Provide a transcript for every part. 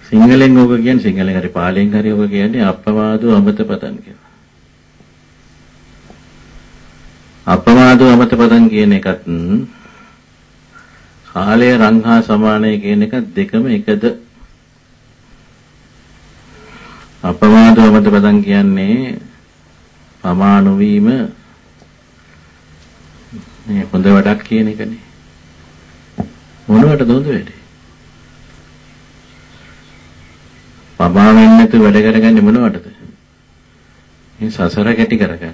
සිංහලෙන් ඕක කියන්නේ සිංහලෙන් හරි පාලියෙන් හරි ඕක කියන්නේ අප්පමාදෝ අමත පදන් කියලා. අප්පමාදෝ අමත පදන් කියන එකත් කාලය රංහා සමානයි කියන එක දෙකම එකද? අප්පමාදෝ අමත පදන් කියන්නේ පමාණු වීම මේ හොඳ වැඩක් කියන එකනේ. මොනවටද හොඳ වැඩේ? පමා වෙන්නේ නැතුව වැඩ කරගන්නේ මොනවටද? මේ සසර කැටි කරගන්න.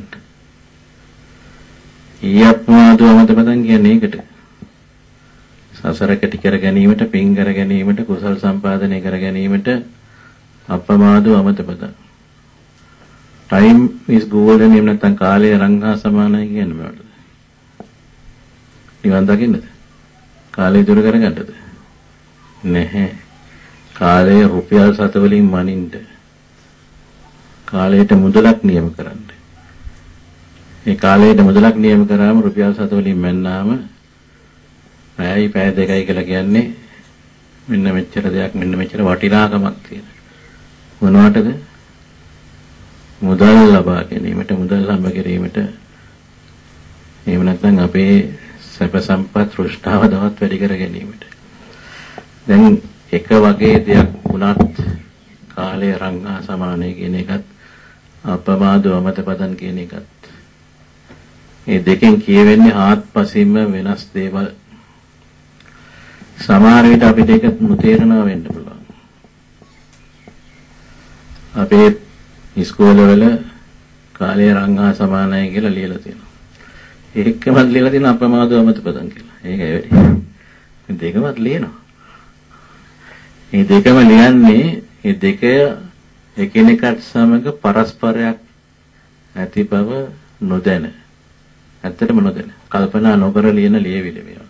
ඊයප්පමාදෝ අමත පදන් කියන්නේ ඒකට. සසර කැටි කර ගැනීමට, පින් කර ගැනීමට, කුසල් සම්පාදනය කර ගැනීමට අප්පමාදෝ අමත පදන්. time is golden එහෙම නැත්නම් කාලය රංගා සමානයි කියන්නේ මොකටද? නිවන් දකින්නද? කාලය දුර කරගන්නද? නැහැ. කාලය රුපියල් 7 වලින් මනින්න. කාලයට මුදලක් නියම කරන්න. මේ කාලයට මුදලක් නියම කරාම රුපියල් 7 වලින් මැන්නාම පැය 2යි කියලා කියන්නේ මෙන්න මෙච්චර දෙයක් මෙන්න මෙච්චර වටිනාකමක් තියෙන. මොනවටද? මුදල් ලබා ගැනීමට, මුදල් හම්බ කිරීමට, එහෙම නැත්නම් අපේ සැප සම්පත් තෘෂ්ණාව දවත් වැඩි කර ගැනීමට. දැන් එක වගේ දෙයක් වුණත් කාලය රංගා සමානයි කියන එකත් අප්පමාදෝ අමත පදන් කියන එකත් මේ දෙකෙන් කියවෙන්නේ ආත්පසින්ම වෙනස් දේවල්. සමහර විට අපිට ඒක නොතේරෙනවා වෙන්න පුළුවන්. අපේ ඉස්කෝලවල කාලය රංගා සමානයි කියලා ලියලා තියෙනවා. ඒකමත් ලියලා තියෙන අප්‍රමාදව අමත පදන් කියලා. ඒකයි වැඩි. මේ දෙකමත් ලියනවා. මේ දෙකම ලියන්නේ මේ දෙක එකිනෙකට සමග පරස්පරයක් ඇති බව නොදැන. ඇත්තටම නොදැන. කල්පනා නොකර ලියන ලියවිලි මේවා.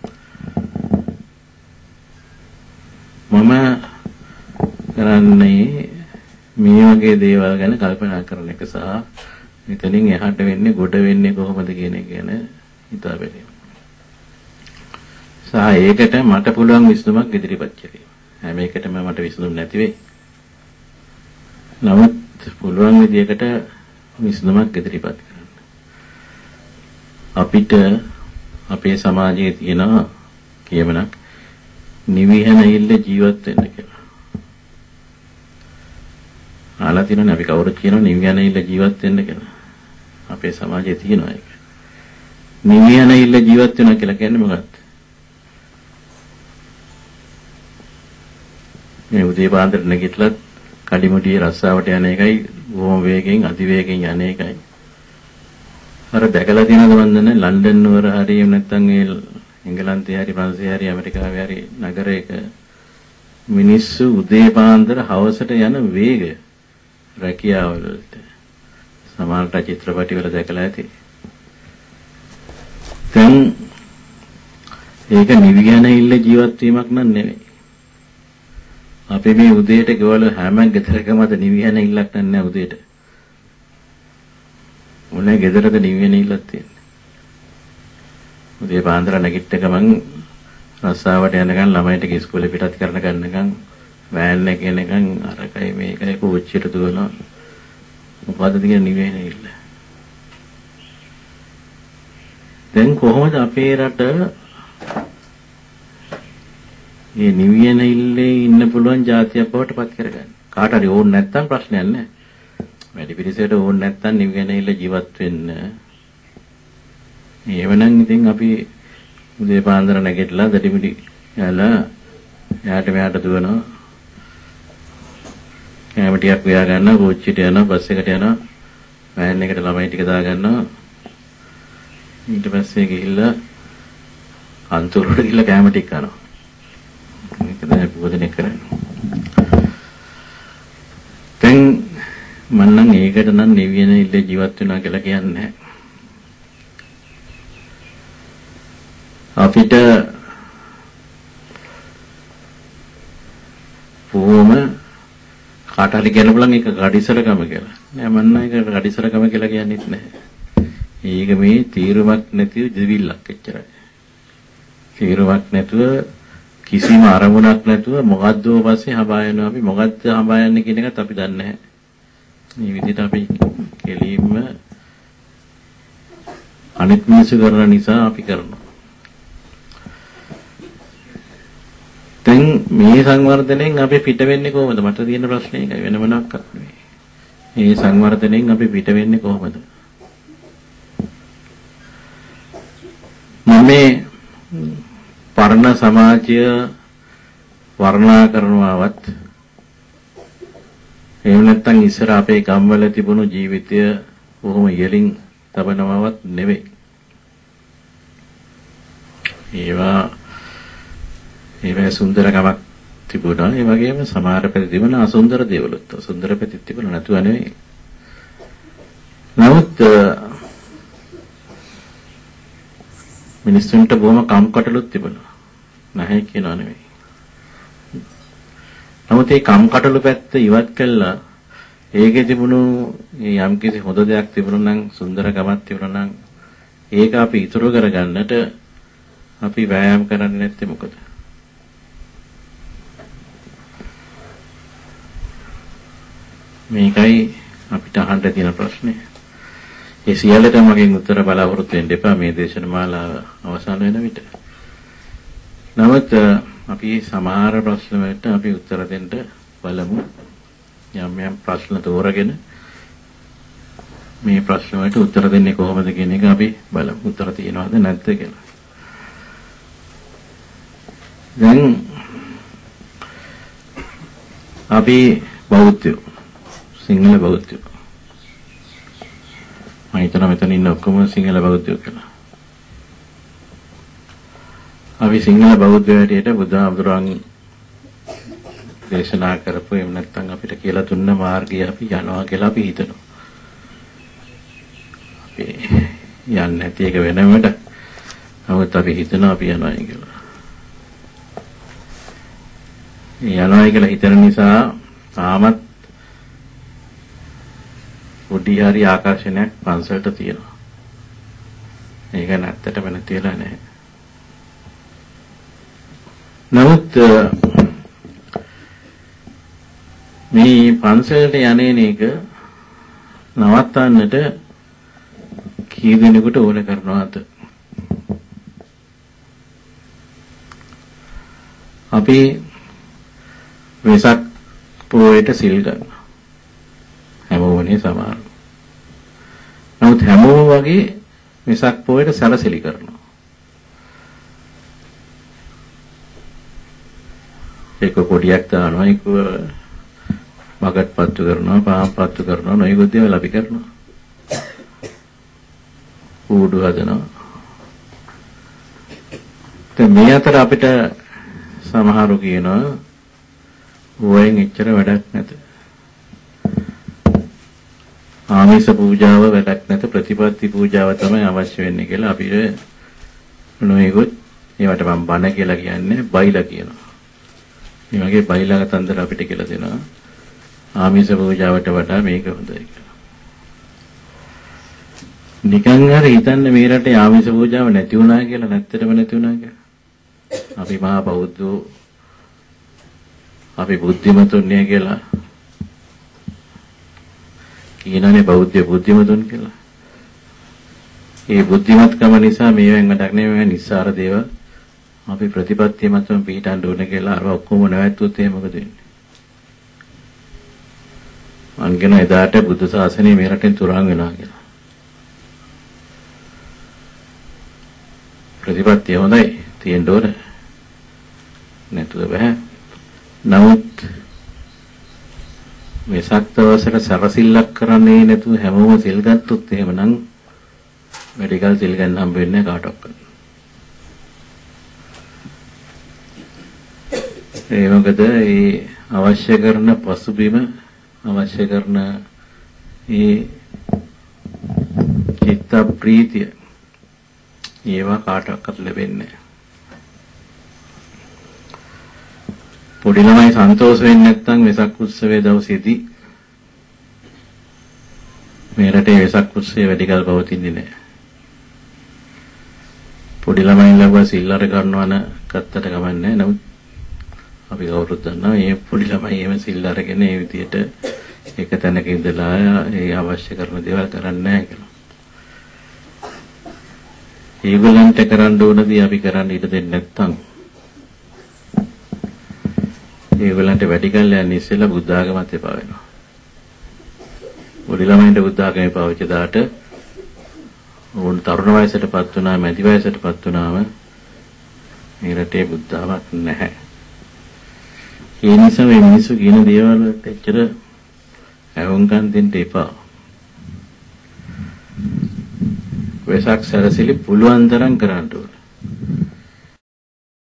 මම කරන්නේ මේ වගේ දේවල් ගැන කල්පනා කරන එක සහ මෙතනින් එහාට වෙන්නේ ගොඩ වෙන්නේ කොහොමද කියන එක ගැන හිතා බැලීම. සහ ඒකට මට පුළුවන් විසඳුමක් ඉදිරිපත් කිරීම. හැම එකටම මට විසඳුම් නැති වෙයි. නමුත් පුළුවන් විදියකට විසඳුමක් ඉදිරිපත් කරන්න. අපිට අපේ සමාජයේ තියෙන කියමනක් නිවිහැනහිල්ල ජීවත් වෙන්න කියලා. ආලා තියෙනනේ අපි කවුරුත් කියනවා නිවිහැනහිල්ල ජීවත් වෙන්න කියලා. අපේ සමාජයේ තියෙනවා ඒක. නිවිහැනහිල්ල ජීවත් වෙනවා කියලා කියන්නේ මොකක්ද? මේ උදේ පාන්දර නැගිටලා කඩිමුඩියේ රස්සාවට යන එකයි බොහොම වේගෙන් අධිවේගෙන් යන එකයි. අර දැකලා තියෙනවද මන් දන්නේ ලන්ඩන් නුවර හරි නැත්නම් ඒ එංගලන්තේ හරි ප්‍රංශේ හරි ඇමරිකාවේ හරි නගරයක මිනිස්සු උදේ පාන්දර හවසට යන වේගය රැකියාව වලට සමහරට චිත්‍රපටි වල දැකලා ඇති. දැන් ඒක නිවිගැනහිල්ල ජීවත් වීමක් නන් නෙවෙයි. අපි මේ උදේට ගෙවල හැම ගෙදරකමද නිවිගැනහිල්ලක් නැහැ උදේට. මොනේ ගෙදරද නිවිගැනහිල්ලක් තියෙන්නේ. උදේ පාන්දර නැගිට ගමන් රස්සාවට යනකන් ළමයිට ඉස්කෝලේ පිටත් කරන ගන්නකන් වෑන් එකේ යනකන් අරකයි මේකයි කෝච්චියට දුවනවා. මොකද්ද කියන නිවිගැනහිල්ල. දැන් කොහොමද අපේ රට මේ නිවිගැනහිල්ලේ ඉන්න පුළුවන් જાතියක් බවට පත් කරගන්නේ? කාට හරි ඕන නැත්තම් ප්‍රශ්නයක් නැහැ. වැඩි පිළිසෙට ඕන නැත්තම් නිවිගැනහිල්ල ජීවත් වෙන්න. එවනම් ඉතින් අපි උදේ පාන්දර නැගිටලා දඩිමිඩි යලා යාට මෙයාට දුවනවා. කැම ටිකක් වියා ගන්නවා, කෝච්චියට යනවා, බස් එකට යනවා, වෑන් එකට ළමයි ටික දා ගන්නවා. ඊට පස්සේ ගිහිල්ලා අන්තරට ගිහිල්ලා කැම ටික කනවා. මේක තමයි පොදෙනේ කරන්නේ. දැන් මම නම් ඒකට නම් නිවිගැනහිල්ල ජීවත් වෙනවා කියලා කියන්නේ නැහැ. අපිට කොහොම කාට හරි කියන්න බලන් ඒක ගඩිසරකම කියලා. නෑ මන්න ඒක ගඩිසරකම කියලා කියන්නේත් නැහැ. ඒක මේ තීරුමක් නැතිව දෙවිල්ලක් එච්චරයි. තීරුමක් නැතුව කිසිම අරමුණක් නැතුව මොකද්ද පස්සේ හඹා යනවා. අපි මොකද්ද හඹා යන්නේ කියන එකත් අපි දන්නේ නැහැ. මේ විදිහට අපි කෙලින්ම අනිත් මිනිස්සු කරන නිසා අපි කරනවා. දැන් මේ සංවර්ධනයෙන් අපි පිට වෙන්නේ කොහොමද? මට තියෙන ප්‍රශ්නේ ඒකයි, වෙන මොනක්වත් නෙවෙයි. මේ සංවර්ධනයෙන් අපි පිට වෙන්නේ කොහොමද? මේ පරණ සමාජය වර්ණනා කරනවවත් එහෙම නැත්නම් ඉස්සර අපේ ගම්වල තිබුණු ජීවිතය කොහොම ඉහළින් තබනවවත් නෙවෙයි. ඒවා සුන්දරකමක් තිබුණා. ඒ වගේම සමහර පැති තිබුණ අසුන්දර දේවලුත්. සුන්දර පැති තිබුණ නැතුව නෙවෙයි. නමුත් මිනිස්සුන්ට බොහොම කම්කටොළුත් තිබුණා. නැහැ කියනවා නෙවෙයි. නමුත් ඒ කම්කටොළු පැත්ත ඉවත් කළා. ඒකේ තිබුණු යම්කිසි හොඳ දෙයක් තිබුණා නම්, සුන්දරකමක් තිබුණා නම් ඒක අපි ඉතුරු කරගන්නට අපි වෑයම් කරන්නේ නැත්තේ මොකද? මේකයි අපිට අහන්න තියෙන ප්‍රශ්නේ. ඒ සියල්ලටම මගෙන් උත්තර බලාපොරොත්තු වෙන්න එපා මේ දේශන මාලාව අවසන් වෙන විට. නමුත් අපි සමහර ප්‍රශ්න වලට අපි උත්තර දෙන්න බලමු. යම් ප්‍රශ්න තෝරගෙන මේ ප්‍රශ්න වලට උත්තර දෙන්නේ කොහොමද කියන එක අපි බලමු. උත්තර තියෙනවද නැද්ද කියලා. දැන් අපි බෞද්ධයෝ, සිංහල බෞද්ධයෝ. මම හිතනවා මෙතන ඉන්න ඔක්කොම සිංහල බෞද්ධයෝ කියලා. අපි සිංහල බෞද්ධ හැටියට බුදුහාමුදුරන් දේශනා කරපු එහෙම නැත්නම් අපිට කියලා දුන්න මාර්ගය අපි යනවා කියලා අපි හිතනවා. අපි යන්නේ නැති එක වෙනවට. නමුත් අපි හිතනවා අපි යනවා කියලා. යනවා කියලා හිතන නිසා තාමත් පොඩි හරි ආකර්ෂණයක් පන්සලට තියෙනවා. ඒක නැත්තටම නැති වෙලා නැහැ. නමුත් මේ පන්සලට යන්නේ නේක නවත්තන්නට කී දෙනෙකුට ඕන කරනවද? අපි වෙසක් පොයට සිල් ගන්නවා. හැමෝමනේ සමාන. නමුත් හැමෝම වගේ වෙසක් පොයට සැලසිලි කරනවා. ඒක පොඩියක් දානවා, ඒක මගට පත්තු කරනවා, පාම් පත්තු කරනවා, නොයෙකුත් දේවල් අපි කරනවා. කූඩු හදනවා. දැන් මේ අතර අපිට සමහරු කියනවා ඕයෙන් එච්චර වැඩක් නැත. ආමිෂ පූජාව වැඩක් නැත, ප්‍රතිපත්ති පූජාව තමයි අවශ්‍ය වෙන්නේ කියලා අපිට නොයෙකුත් ඒවට මම බණ කියලා කියන්නේ බයිලා කියනවා. මේ වගේ බයිලා තන්දර අපිට කියලා දෙනවා. ආමිෂ පූජාවට වඩා මේක හොඳයි කියලා. නිකන් හරි හිතන්නේ මේ රටේ ආමිෂ පූජාව නැති වුණා කියලා, නැත්තටම නැති වුණා කියලා. අපි මහා බෞද්ධෝ, අපි බුද්ධිමතුන්ය කියලා කියනනේ බෞද්ධ බුද්ධිමතුන් කියලා. ඒ බුද්ධිමත්කම නිසා මේවෙන් වැඩක් නෙමෙයි, නිස්සාර දේවල්. අපි ප්‍රතිපත්තිය මතම පිටන්න ඕන කියලා අර ඔක්කොම නැවැත්තුවොත් එහෙම මොකද වෙන්නේ? අන්ගෙන එදාට බුද්ධ ශාසනය මේ රටෙන් තුරන් වෙනවා කියලා. ප්‍රතිපත්තිය හොඳයි, තියෙන්න ඕන. නැතුව බෑ. නමුත් වෙසක් දවසට සරසිල්ලක් කරන්නේ නැතුව හැමෝම සිල් ගත්තොත් එහෙමනම් මෙඩිකල් සිල් ගන්න හම්බ වෙන්නේ කාටවත්. ඒ මොකද ඒ අවශ්‍ය කරන පසුබිම, අවශ්‍ය කරන ඒ චිත්ත ප්‍රීතිය ඒවා කාටවත් ලැබෙන්නේ නැහැ. පොඩි ළමයි සන්තෝෂ වෙන්නේ නැත්නම් වෙසක් උත්සවයේ දවසේදී මේ රටේ වෙසක් උත්සවය වැඩි කල පවතින්නේ නැහැ. පොඩි ළමයි ලඟ සිල් අර ගන්නවන ගත්තට කමන්නේ නැහැ. නමුත් අපි කවුරුත් දන්නවා මේ පොඩි ළමයි එහෙම සිල් අරගෙන ඒ විදියට එක තැනක ඉඳලා ඒ අවශ්‍ය කරන දේවල් කරන්නේ නැහැ කියලා. ඒගොල්ලන්ට කරන්න ඕනදී අපි කරන්න ඉඩ දෙන්නේ නැත්නම් ඒගොල්ලන්ට වැඩි කල් යන ඉස්සෙල්ලා බුද්ධ ආගමත් එපා වෙනවා. පොඩි ළමයින්ට බුද්ධ ආගම එපා වෙච්ච දාට ඕන තරුණ වයසටපත් වුණා, මැදි වයසටපත් වුණාම මේ රටේ බුද්ධ ආගමක් නැහැ. ඒ නිසා මේ මිනිස්සු කියන දේවල් වලට එච්චර අවංකම් දෙන්න එපා. වෙසක් සැරසිලි පුළුවන් තරම් කරන්න ඕනේ.